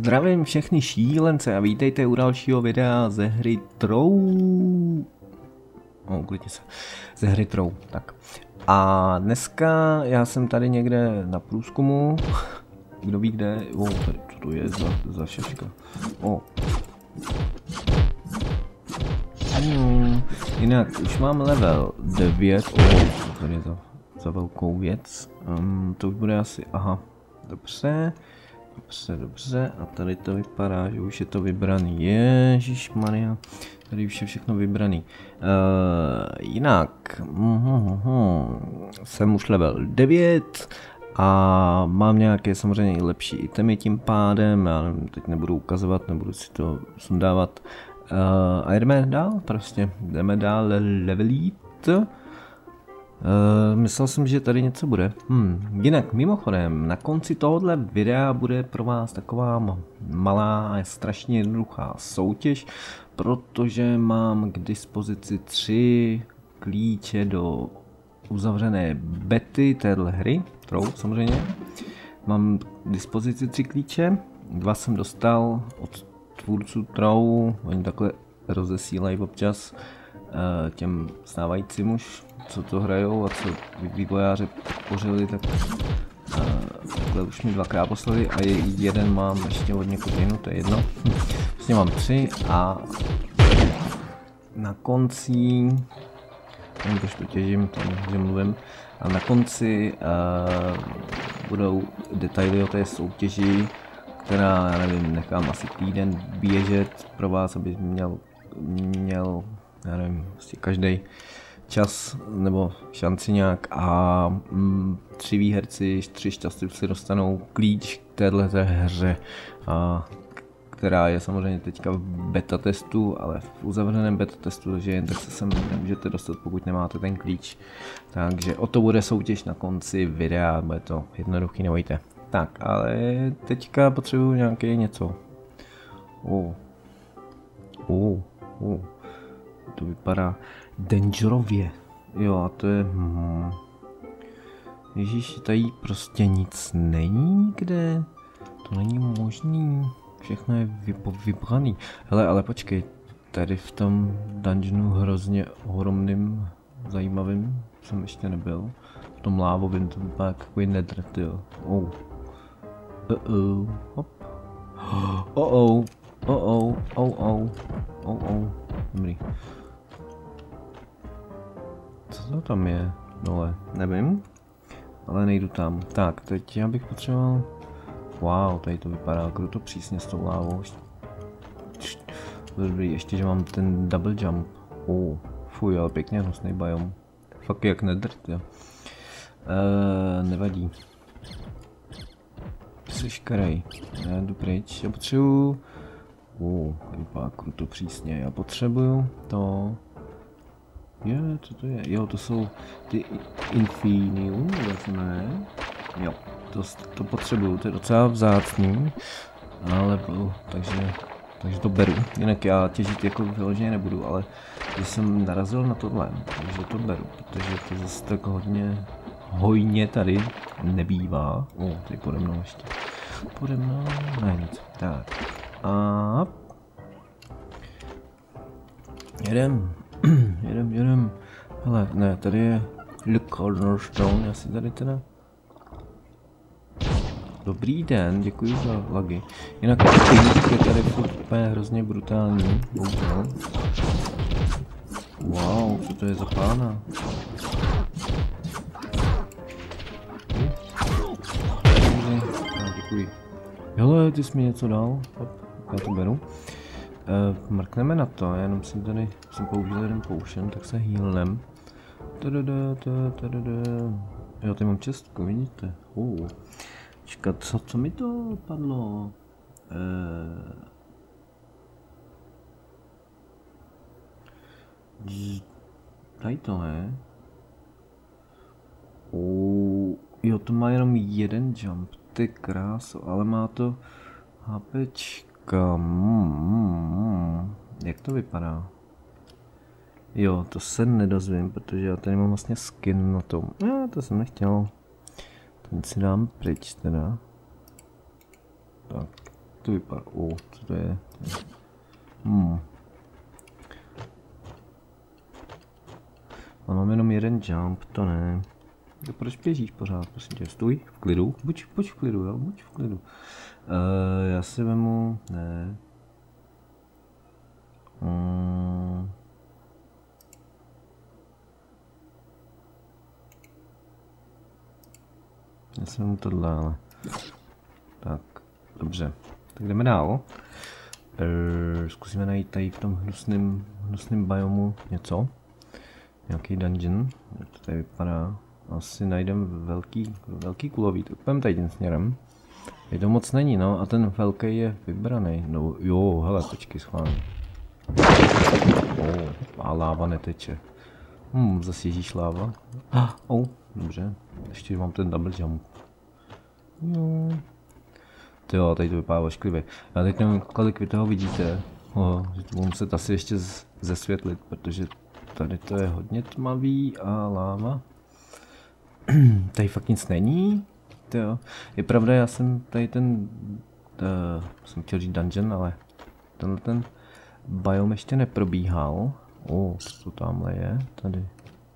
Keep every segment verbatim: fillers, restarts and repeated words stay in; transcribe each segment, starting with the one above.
Zdravím všechny šílence a vítejte u dalšího videa ze hry Trou. O, uklidni se. Ze hry Trou, tak. A dneska já jsem tady někde na průzkumu. Kdo ví kde? O, tady, co to je za, za šeška? O. Hmm, jinak, už mám level devět. O, co tady je za, za velkou věc? Um, to už bude asi, aha, dobře. Dobře, dobře, a tady to vypadá, že už je to vybraný. Ježišmarja, tady už je všechno vybraný. Uh, jinak, mm, jsem už level devět a mám nějaké samozřejmě i lepší itemy tím pádem, já nevím, teď nebudu ukazovat, nebudu si to sundávat. Uh, a jdeme dál, prostě, jdeme dál levelit. Uh, myslel jsem, že tady něco bude. Hmm. Jinak mimochodem, na konci tohohle videa bude pro vás taková malá a strašně jednoduchá soutěž, protože mám k dispozici tři klíče do uzavřené bety téhle hry, Trou samozřejmě. Mám k dispozici tři klíče, dva jsem dostal od tvůrců Trou, oni takhle rozesílají občas uh, těm stávajícím už, co to hrajou a co vývojáři podpořili, tak uh, takhle už mi dvakrát poslali a je, jeden mám ještě od někud jinou, to je jedno. Vlastně mám tři a na konci, nevím, proč to těžím, tam, že mluvím, a na konci uh, budou detaily o té soutěži, která, já nevím, nechám asi týden běžet pro vás, aby měl, měl já nevím, vlastně každý čas nebo šanci nějak a mm, tři výherci, tři šťastlivci dostanou klíč k této hře, a, která je samozřejmě teďka v beta testu, ale v uzavřeném beta testu, takže jen tak se sem nemůžete dostat, pokud nemáte ten klíč. Takže o to bude soutěž na konci videa, bude to jednoduchý, nebojte. Tak, ale teďka potřebuju nějaké něco. Oh. Oh. Oh. To vypadá dangerově. Jo, a to je... Hmm. Ježíš, tady prostě nic není nikde. To není možný. Všechno je vybraný. Hele, ale počkej. Tady v tom dungeonu hrozně ohromným, zajímavým jsem ještě nebyl. V tom lávovým to vypadá jako takový nedrt, jo. Oh. Uh oh. Hop. Oh oh. Oh oh. Oh oh. Oh oh. Dobrý. Co to tam je dole? Nevím. Ale nejdu tam. Tak, teď já bych potřeboval... Wow, tady to vypadá kruto přísně s tou lávou. Dobrý, ještě že mám ten double jump. Oh, fuj, ale pěkně hnusný biom. Fakt jak nedrt, jo. Uh, nevadí. Jsi škarej. Já jdu pryč. Já potřebuju... Uh, vypadá kruto přísně. Já potřebuju to... Je, co to je? Jo, to jsou ty Infinium, ne? Jo, to, to potřebuju, to je docela vzácný, ale takže, takže to beru. Jinak já těžit jako vyloženě nebudu, ale když jsem narazil na tohle, takže to beru, protože to zase tak hodně hojně tady nebývá. O, tady pode mnou ještě. Pode mnou, ne nic. Tak. A... jedem. jedem, jedem. Hele, ne, tady je The Cornerstone, já si tady teda... Dobrý den, děkuji za lagy. Jinak ping je tady furt úplně hrozně brutální, bohužel. Wow, co to je za pána? No, děkuji. Hele, ty jsi mi něco dal, hop, já to beru. Uh, mrkneme na to, jenom jsem tady jsem použil jeden potion, tak se healnem. Jo, tady mám čestku, vidíte? Uh. Čekat, co, co mi to padlo? Uh. Tady to je. Uh. Jo, to má jenom jeden jump, ty kráso, ale má to HPčka. Hmm, jak to vypadá? Jo, to se nedozvím, protože já tady mám vlastně skin na tom. Já to jsem nechtěl. Ten si dám pryč teda. Tak, to vypadá? O, co to je? Hmm. Ale mám jenom jeden jump, to ne. To proč běžíš pořád, prosím tě, stůj v klidu, buď, buď v klidu, jo, buď v klidu. Uh, já si vemu, ne. Hmm. Já si vemu tohle, ale. Tak, dobře, tak jdeme dál. Uh, zkusíme najít tady v tom hnusném, hnusném biomu něco. Nějaký dungeon, jak to tady vypadá. Asi najdeme velký, velký kulový, tak půjdeme tady tím směrem. Je to moc není, no, a ten velký je vybraný. No jo, hele, počkej, schválně. Oh, a láva neteče. Hm, zase ježíš láva. Ah, oh, dobře, ještě mám ten double jump. Jo. Jo, tady to vypadá ošklivě. Já teď nevím, kolik vy toho vidíte. Oh, že to budu muset asi ještě zesvětlit, protože tady to je hodně tmavý a láva. Tady fakt nic není. Jo. Je pravda, já jsem tady ten, to, jsem chtěl říct dungeon, ale tenhle ten biome ještě neprobíhal. O, oh, co to tamhle je, tady.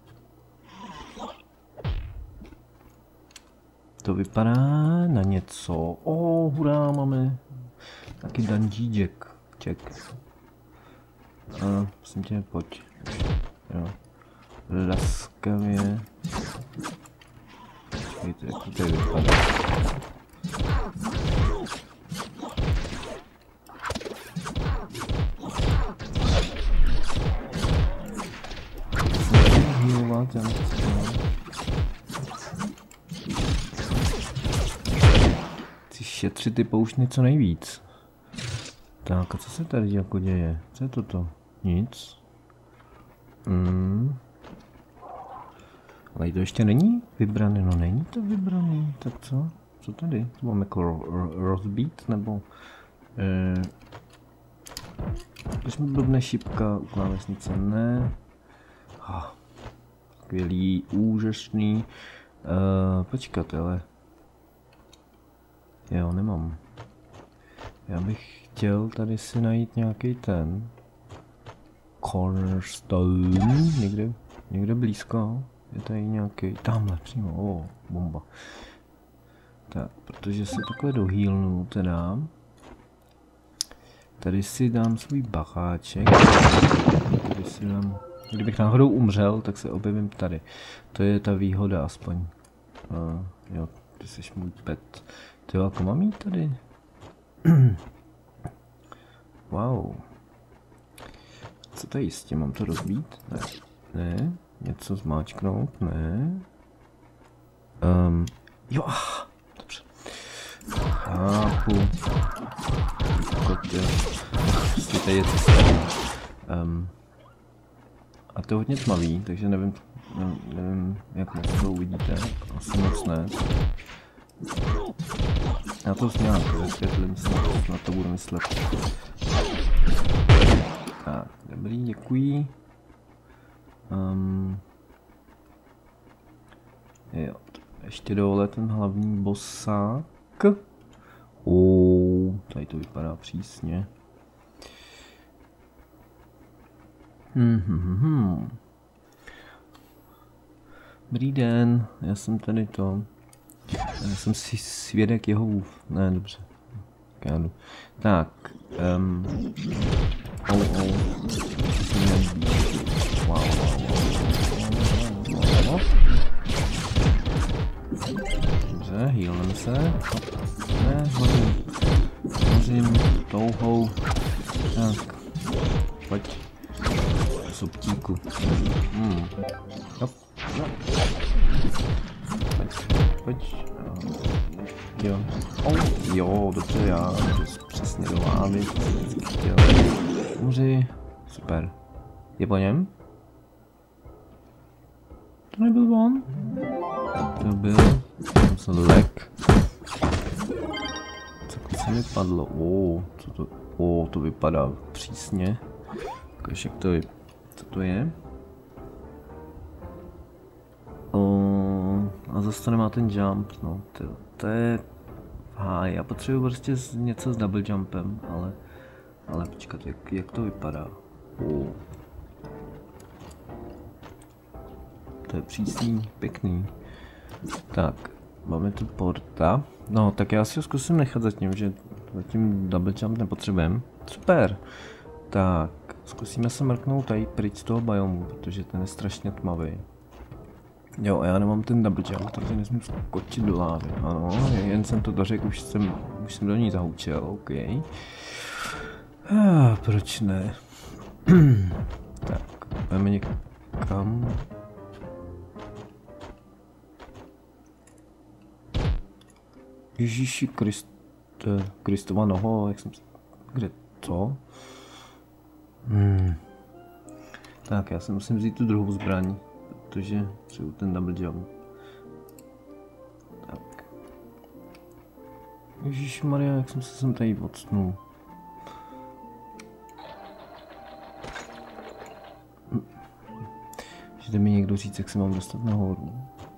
To vypadá na něco. O, oh, hurá, máme taky dungeíček. Ček. A, prosím tě, pojď. Jo. Laskavě. Víte, jak to tady vypadá. Healovat, já nechci. Chci šetřit ty pouštny co nejvíc. Tak a co se tady jako děje? Co je toto? Nic. Hmm. Ale to ještě není vybraný, no není to vybraný, tak co? Co tady? To máme jako rozbít, nebo... Eh, když mi blbne šipka u klávesnice, ne. Ah, skvělý, úžasný. Eh, počkat, ale... Jo, nemám. Já bych chtěl tady si najít nějaký ten... Cornerstone, někde, někde blízko. Je tady nějaký, tamhle přímo, o, bomba. Tak, protože se takhle dohýlnu teda. Tady si dám svůj bacháček. Tady si dám, kdybych náhodou umřel, tak se objevím tady. To je ta výhoda aspoň. Uh, jo, ty jsi můj pet. Ty jo, jako mám jít tady? Wow. Co tady jistě, mám to rozbít? Ne. Ne. Něco zmáčknout? Ne. Um, jo, ah, dobře. Chápu. Prostě tady je cesta. Um, a to je hodně tmavý, takže nevím, nevím, nevím jak moc to uvidíte. Asi moc ne. Já to nějak vysvětlím, snad na to budu myslet. Tak, dobrý, děkuji. Um, jo, ještě dole ten hlavní bossák. Oh, tady to vypadá přísně. Hmm, hmm, hmm. Dobrý den, já jsem tady to. Já jsem si svědek jeho úv. Ne, dobře. Kádu. Tak, um, oh, oh. Wow, wow, wow. Dobře, healem se. Ne, hořím. Hořím touhou. Tak. Pojď. Subtíku. Hmm. Hop. No. Pojď. Pojď. Jo. Oh. Jo, dobře, já přesně do lávy. Chtěl. Můži. Super. Je po něm? To nebyl on? To byl... Tam se lek. Co se mi padlo? O, co to... O, to vypadá přísně. Ukaž, jak to je... Co to je? O, a zase to nemá ten jump, no. To, to je... A já potřebuji prostě něco s double jumpem, ale... Ale počkat, jak, jak to vypadá? Oh. To je přísný, pěkný. Tak, máme tu porta. No, tak já si ho zkusím nechat zatím, že zatím double jump nepotřebujeme. Super. Tak, zkusíme se mrknout tady pryč z toho biomu, protože ten je strašně tmavý. Jo, a já nemám ten double jump, takže nesmím skočit do lávy. Ano, jen jsem to dořekl, už jsem, už jsem do ní zahučel, OK. Ah, proč ne? Tak, půjdeme někam. Ježíši Krist... Kristova noho, jak jsem... Kde to? Hmm. Tak, já si musím vzít tu druhou zbraň, protože třeba ten double jump. Tak. Ježišmarja, jak jsem se sem tady odstnul. Můžete mi někdo říct, jak se mám dostat nahoru?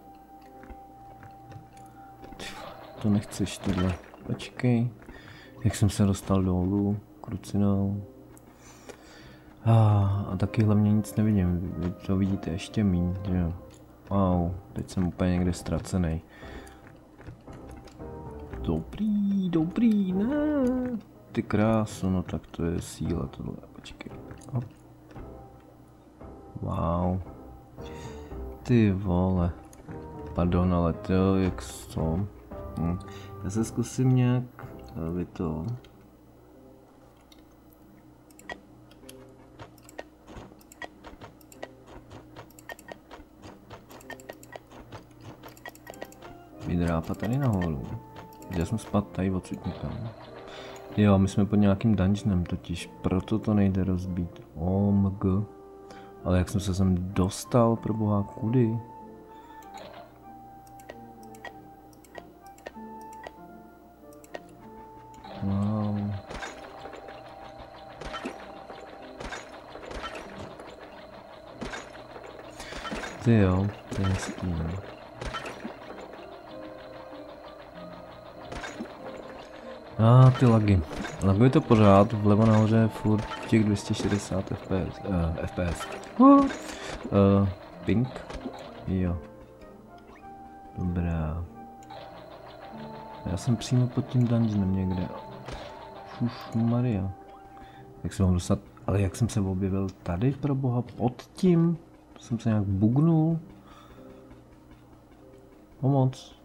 To nechceš tohle. Počkej. Jak jsem se dostal dolů? Krucinou. Ah, a taky hlavně nic nevidím. Vy to vidíte ještě míň, že jo? Wow, teď jsem úplně někde ztracený. Dobrý, dobrý, ne. Ty krásu, no tak to je síla tohle. Počkej. Hop. Wow. Ty vole. Pardon, ale to jak to. Hm. Já se zkusím nějak vy to. Vydrápat tady nahoru. Já jsem spadl tady odsud někam. Jo, my jsme pod nějakým dungeonem totiž, proto to nejde rozbít. O M G. Ale jak jsem se sem dostal, pro boha, kudy? Wow. Ty jo, to je hezký. A ah, ty lagy. Laguje to pořád, vlevo nahoře furt těch dvě stě šedesát F P S. Uh, F P S. Uh, uh, ping. Jo. Dobrá. Já jsem přímo pod tím dungeonem někde. Už Maria. Jak se mám dostat? Ale jak jsem se objevil tady, pro boha, pod tím? Jsem se nějak bugnul. Pomoc.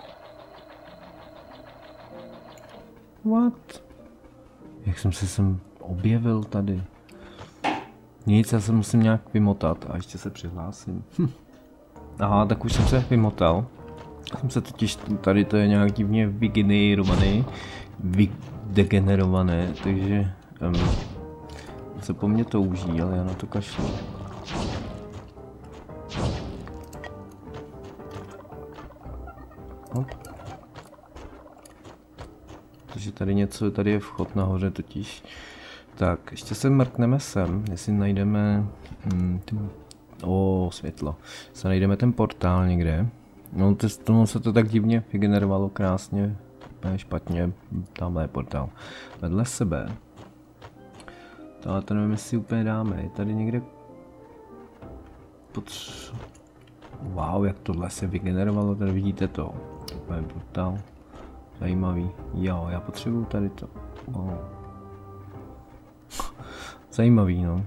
What? Jak jsem se sem objevil tady? Nic, já se musím nějak vymotat a ještě se přihlásím. Hm. Aha, tak už jsem se vymotal. Jsem se totiž, tady to je nějak divně vygenerované, vydegenerované, takže um, se po mně touží, ale já na to kašlu. Hop. Takže tady něco, tady je vchod nahoře totiž. Tak, ještě se mrkneme sem, jestli najdeme hmm, tím, o, světlo. Se najdeme ten portál někde. No, tomu se to tak divně vygenerovalo krásně, úplně špatně, tamhle je portál. Vedle sebe. Ale to nevím, jestli úplně dáme, je tady někde... Potř... Wow, jak tohle se vygenerovalo, tady vidíte to. Úplně portál. Zajímavý. Jo, já potřebuju tady to. Wow. Zajímavý, no.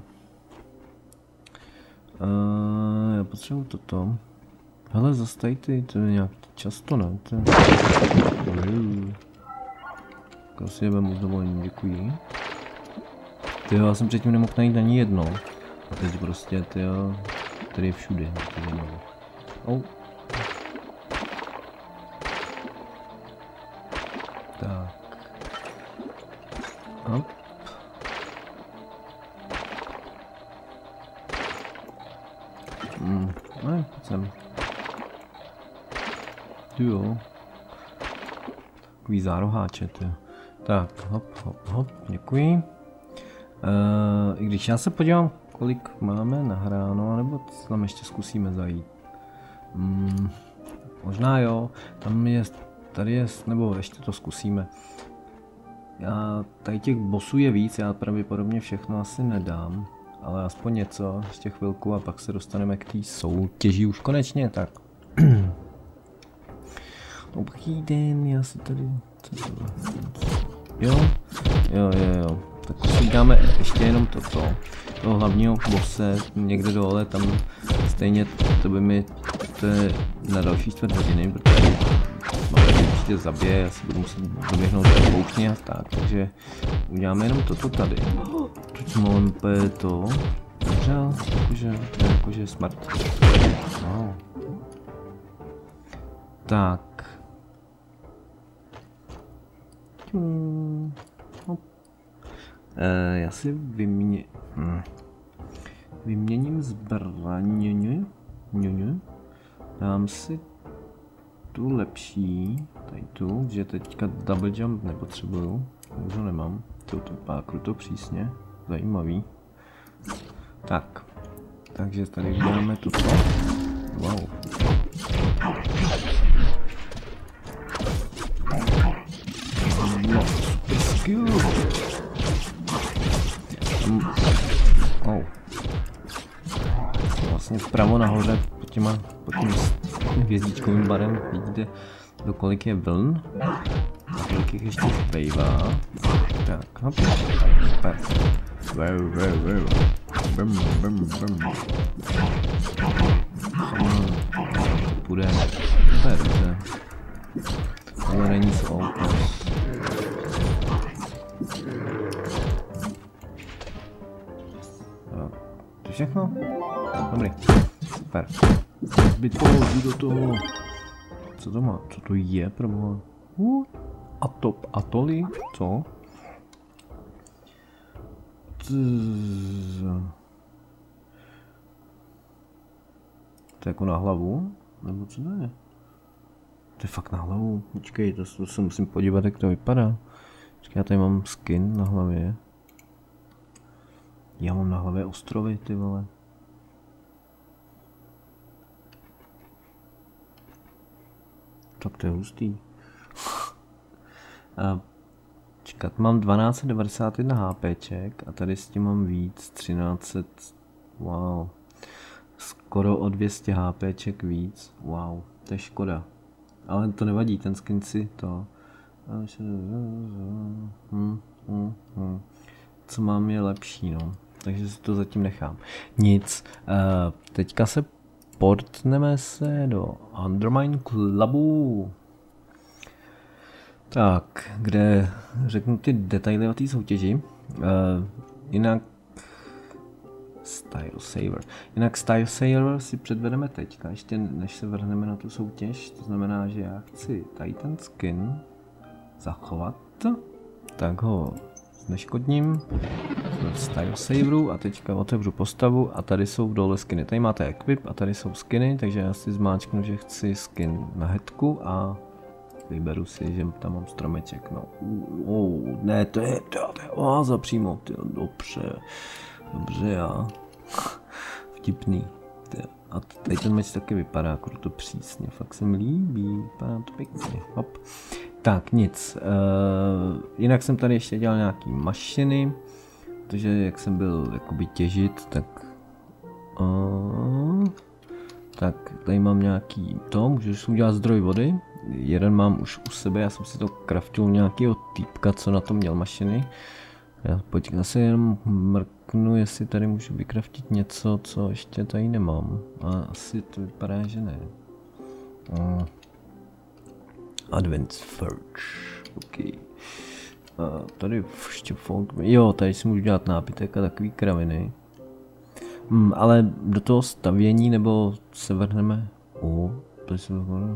Uh, já potřebuju toto. Hele, zastaj ty, to je nějak často, ne? To je... Tak si je vemu s dovolením, děkuji. Tyjo, já jsem předtím nemohl najít ani jedno. A teď prostě, tyjo, tady je všude. Oh. Tak. Hop. Hmm, ne, pojď sem. Jo. Takový zároháče, ty. Tak, hop, hop, hop, děkuji. Uh, I když já se podívám, kolik máme nahráno, nebo tam ještě zkusíme zajít. Hmm, možná jo, tam je tady je, nebo ještě to zkusíme. Já, tady těch bossů je víc, já pravděpodobně všechno asi nedám. Ale aspoň něco, ještě chvilku a pak se dostaneme k té soutěži už konečně, tak. Dobrý den, já si tady... Jo, jo, jo, jo. Tak si dáme ještě jenom toto. Toho hlavního bosse, někde dole, tam stejně to by mi... To je na další čtvrt hodiny, protože mám určitě zabije, já si budu muset doběhnout do pouštně a tak, takže uděláme jenom toto tady. Teď mám úplně to... Dobře, jakože, jakože smrt. Wow. Tak. Hmm. E, já si vymě... Hmm. vyměním zbraň. Dám si tu lepší, tady tu, že teďka double jump nepotřebuju, už ho nemám, to to pákru to přísně, zajímavý. Tak, takže tady uděláme tuto. Wow. No, super skill. Um, oh. Vlastně vpravo nahoře pod těma, pod tím hvězdičkovým barem vidíte, do kolik je vln a kolik jich ještě zbývá. Tak, hop, super. Wow, wow, wow. Brum, brum, brum. To půjde. To je dobře. Ale není soupas. To všechno? Dobrý. Super. Zbyt položí do toho. Co to má? Co to je proboha? Uh, atop, atoly? Co? To je jako na hlavu? Nebo co to je? To je fakt na hlavu. Počkej, to, to se musím podívat, jak to vypadá. Počkej, já tady mám skin na hlavě. Já mám na hlavě ostrovy, ty vole. Tak to je hustý. A čekat, mám dvanáct devadesát jedna HPček a tady s tím mám víc, třináct set, wow. Skoro o dvě stě HPček víc, wow, to je škoda. Ale to nevadí, ten skin si to... Hmm, hmm, hmm. Co mám je lepší, no. Takže si to zatím nechám. Nic, uh, teďka se portneme se do Undermine Clubu. Tak, kde řeknu ty detaily o té soutěži. Uh, jinak Style Saver. Jinak Style Saver si předvedeme teďka, ještě než se vrhneme na tu soutěž. To znamená, že já chci tady ten skin zachovat. Tak ho zneškodním v Style Saveru a teďka otevřu postavu a tady jsou dole skiny. Tady máte equip a tady jsou skiny, takže já si zmáčknu, že chci skin na headku a vyberu si, že tam mám stromeček. No, oh, ne, to je, to, to je oáza přímo, tyjo, dobře, dobře já, vtipný. Tyjo. A tady ten meč taky vypadá jako to přísně, fakt se mi líbí, vypadá to pěkně, hop. Tak nic, uh, jinak jsem tady ještě dělal nějaký mašiny, protože jak jsem byl jakoby těžit, tak uh, tak tady mám nějaký to, můžeš udělat zdroj vody, jeden mám už u sebe, já jsem si to craftil nějakého týpka, co na to měl mašiny. Já počkej, zase jenom mrknu, jestli tady můžu vykraftit něco, co ještě tady nemám, a asi to vypadá, že ne. Uh. Advanced Forge, ok. A tady ještě folk, jo, tady si můžu dělat nápitek a takový kraviny. Hmm, ale do toho stavění, nebo se vrhneme, o, to se vrhneme.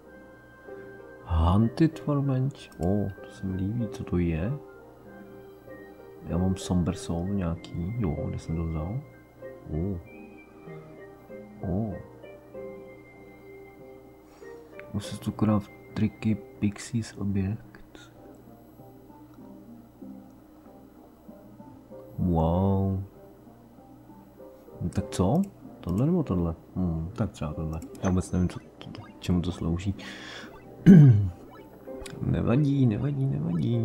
Hunted Workbench, o, to se mi líbí, co to je. Já mám Somber Soul nějaký, jo, kde jsem to vzal. O. O. Musím tu craft triky Pixies objekt. Wow. No, tak co? Tohle nebo tohle? Hmm, tak třeba tohle. Já vůbec nevím, co, čemu to slouží. Nevadí, nevadí, nevadí.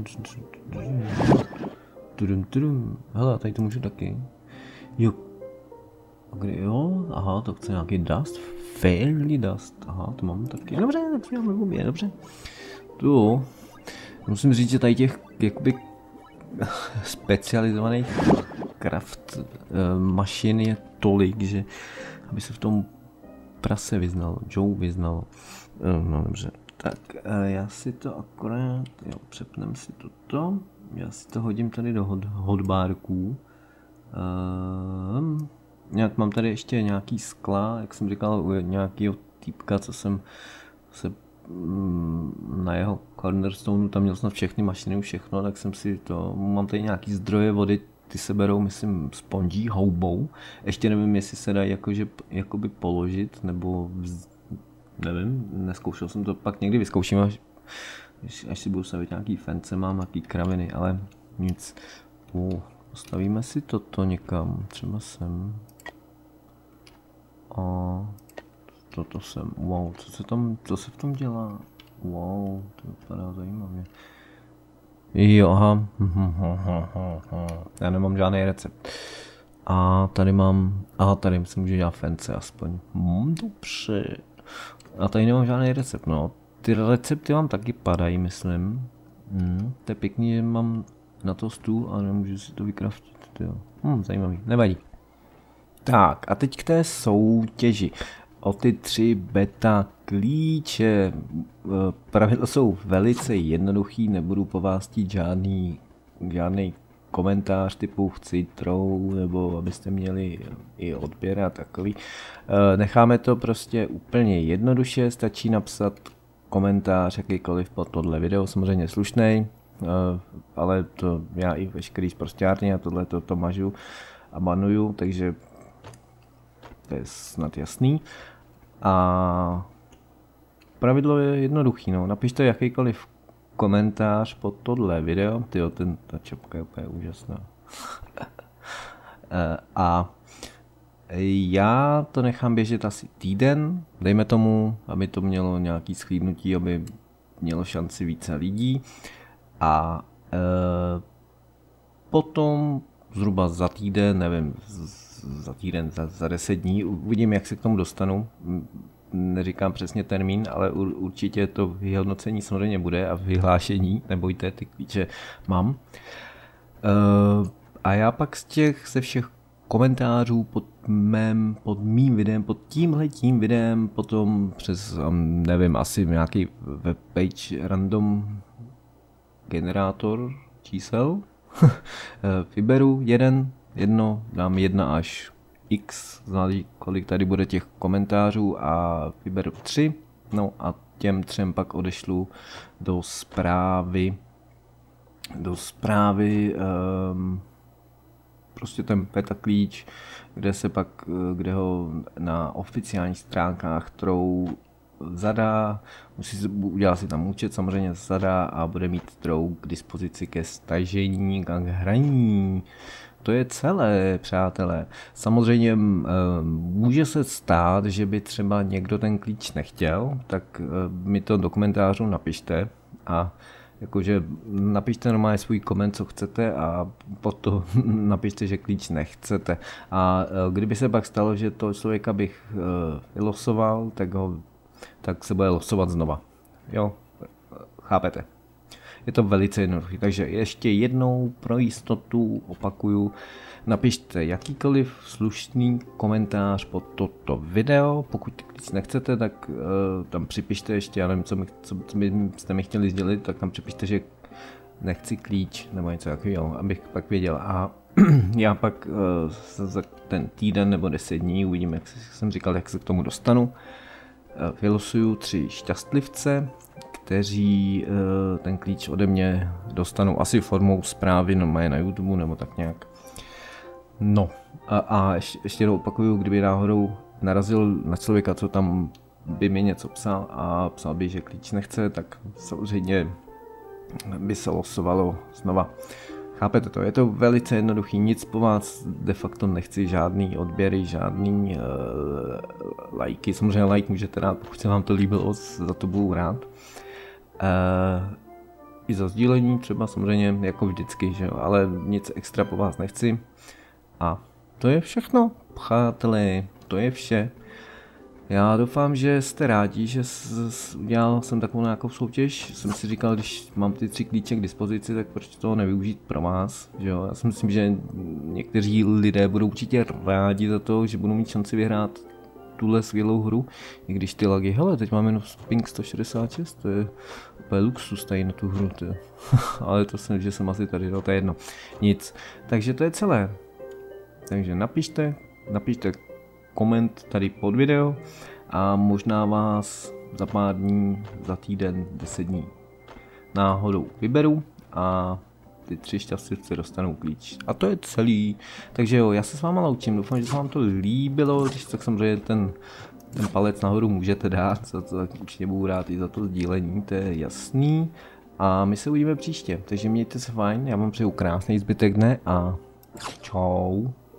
Tudum, tudum. Hele, tady to můžu taky. Jo. A kde jo? Aha, to chce nějaký dust. Fairly dust. Aha, to mám taky. Dobře, tak si máme obě, dobře. Tu. Musím říct, že tady těch jakoby specializovaných craft uh, mašin je tolik, že aby se v tom prase vyznal, Joe vyznal. Uh, no dobře. Tak uh, já si to akorát, jo, přepnem si toto. Já si to hodím tady do hot, hotbárků. Uh, nějak mám tady ještě nějaký skla, jak jsem říkal, u nějakého týpka, co jsem se mm, na jeho cornerstoneu, tam měl snad všechny mašiny, všechno, tak jsem si to, mám tady nějaký zdroje vody, ty se berou, myslím, spongí, houbou. Ještě nevím, jestli se dají jakože, jakoby položit, nebo vz, nevím, neskoušel jsem to, pak někdy vyzkouším, až, až si budu stavit nějaký fence, mám nějaký kraviny, ale nic. Uh, postavíme si toto někam, třeba sem. A toto sem, wow, co se tam, co se v tom dělá? Wow, to vypadá zajímavě. Jo, aha, já nemám žádný recept. A tady mám, aha, tady si můžu dělat fence aspoň. Hmm, dobře. A tady nemám žádný recept, no. Ty recepty vám taky padají, myslím. Hmm, to je pěkný, že mám na to stůl a nemůžu si to vykraftit. Jo. Hmm, zajímavý, nevadí. Tak a teď k té soutěži. O ty tři beta klíče. Pravidla jsou velice jednoduchý, nebudu po vás chtít žádný, žádný komentář typu chci trou, nebo abyste měli i odběr a takový. Necháme to prostě úplně jednoduše, stačí napsat komentář jakýkoliv pod tohle video, samozřejmě slušnej, ale to já i veškerý zprosťárny a tohle to, to mažu a banuju, takže to je snad jasný. A pravidlo je jednoduchý, no. Napište jakýkoliv komentář pod tohle video. Tyjo, ten, ta čepka je úplně úžasná. A já to nechám běžet asi týden, dejme tomu, aby to mělo nějaký schlídnutí, aby mělo šanci více lidí. A e, potom zhruba za týden, nevím, za týden, za, za deset dní, uvidím, jak se k tomu dostanu. Neříkám přesně termín, ale ur, určitě to vyhodnocení samozřejmě bude a vyhlášení, nebojte, ty klíče mám. Uh, a já pak z těch, ze všech komentářů pod mém, pod mým videem, pod tímhletím videem, potom přes, um, nevím, asi nějaký webpage random generátor čísel, vyberu jeden, jedno, dám jedna až x, záleží kolik tady bude těch komentářů a vyberu tři, no a těm třem pak odešlu do zprávy, do zprávy um, prostě ten beta klíč, kde se pak, kde ho na oficiálních stránkách trou zadá, musí si udělat si tam účet, samozřejmě zadá a bude mít trou k dispozici ke stažení, k hraní. To je celé, přátelé. Samozřejmě může se stát, že by třeba někdo ten klíč nechtěl, tak mi to do komentářů napište a jakože napište normálně svůj koment, co chcete a potom napište, že klíč nechcete. A kdyby se pak stalo, že toho člověka bych vylosoval, tak, ho, tak se bude losovat znova. Jo, chápete? Je to velice jednoduché, takže ještě jednou pro jistotu opakuju, napište jakýkoliv slušný komentář pod toto video, pokud klíč nechcete, tak uh, tam připište ještě, já nevím, co, mi, co, co byste mi chtěli sdělit, tak tam připište, že nechci klíč nebo něco takového, abych pak věděl. A já pak uh, za ten týden nebo deset dní uvidím, jak jsem říkal, jak se k tomu dostanu. Uh, vylosuju tři šťastlivce, kteří uh, ten klíč ode mě dostanou asi formou zprávy no, na YouTube nebo tak nějak. No a, a ještě, ještě jednou opakuju, kdyby náhodou narazil na člověka, co tam by mi něco psal a psal by, že klíč nechce, tak samozřejmě by se losovalo znova. Chápete to? Je to velice jednoduchý, nic po vás de facto nechci, žádný odběry, žádný uh, lajky, samozřejmě like můžete dát, pokud se vám to líbilo, za to budu rád. Uh, I za sdílení třeba samozřejmě jako vždycky, že jo, ale nic extra po vás nechci. A to je všechno, přátelé, to je vše. Já doufám, že jste rádi, že udělal jsem takovou nějakou soutěž. Jsem si říkal, když mám ty tři klíče k dispozici, tak proč to nevyužít pro vás, že jo. Já si myslím, že někteří lidé budou určitě rádi za to, že budou mít šanci vyhrát tuhle skvělou hru, i když ty lagy, hele, teď máme jenom ping sto šedesát šest, to je úplně luxus tady na tu hru, to je. Ale to jsem, že jsem asi tady, no to je jedno, nic. Takže to je celé. Takže napište, napište koment tady pod video a možná vás za pár dní, za týden, deset dní náhodou vyberu a ty tři šťastlivci dostanou klíč. A to je celý. Takže jo, já se s váma loučím, doufám, že se vám to líbilo, když tak samozřejmě ten, ten palec nahoru můžete dát, za to tak určitě budu rád i za to sdílení, to je jasný. A my se uvidíme příště, takže mějte se fajn, já vám přeju krásný zbytek dne a čau.